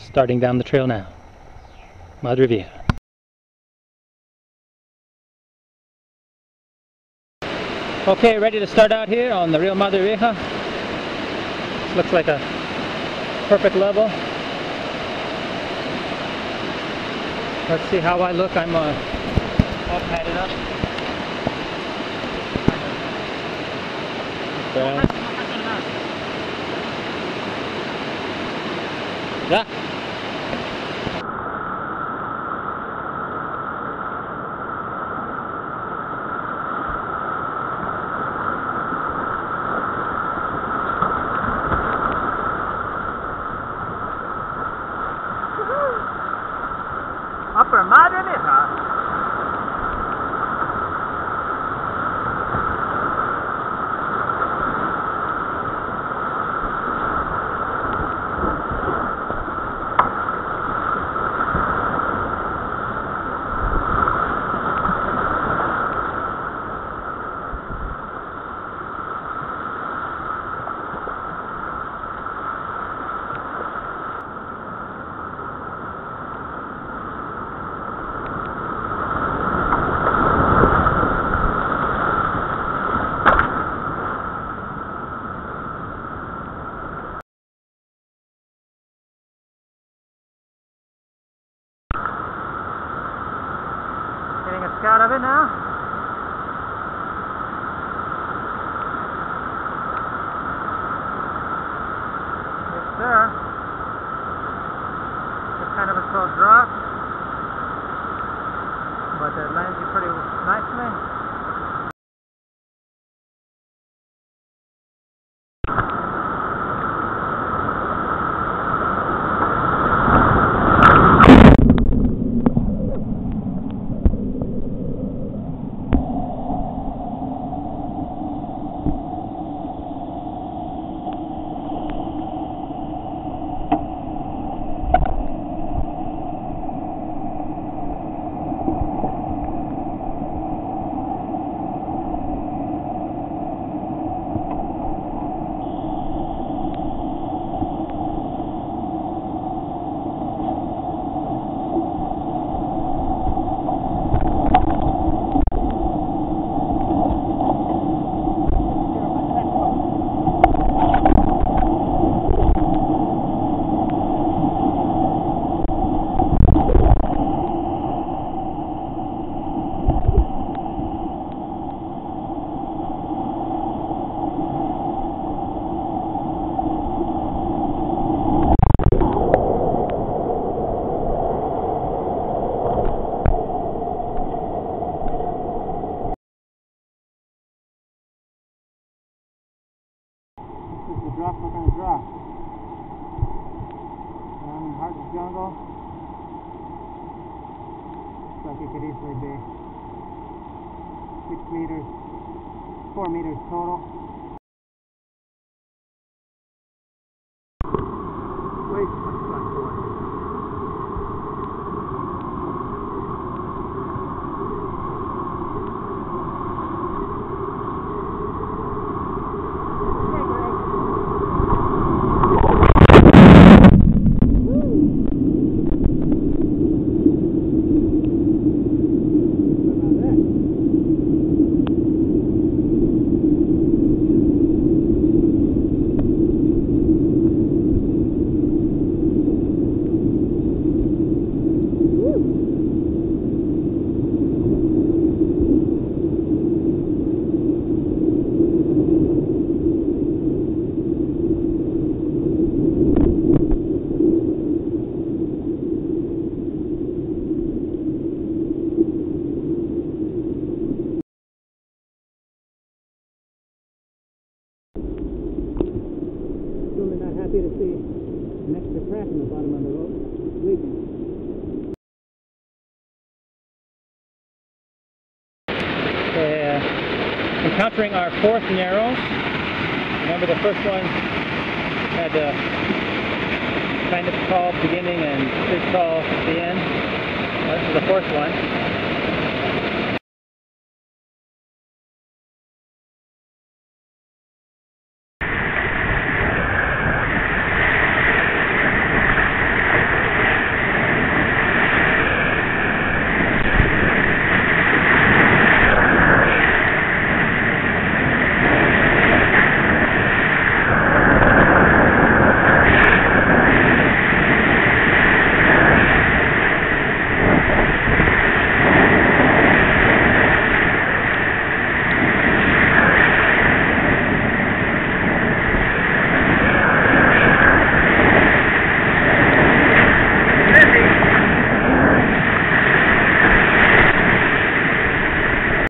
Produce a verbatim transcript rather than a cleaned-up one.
starting down the trail now. Madre Vieja. Okay, ready to start out here on the real Madre Vieja. This looks like a perfect level. Let's see how I look. I'm uh, all padded up. Okay. Yeah. Upper Madre Vieja. Getting a scout of it now. Yes, sir. It's kind of a slow drop, but it lands you pretty nicely. The drop we're going to drop. Um, heart of jungle. Looks like it could easily be six meters, four meters total. Wait, what's that for? Happy to see an extra crack in the bottom of the road. Leaking. Uh, encountering our fourth narrow. Remember the first one had a kind of tall beginning and pretty tall at the end. Well, this is the fourth one.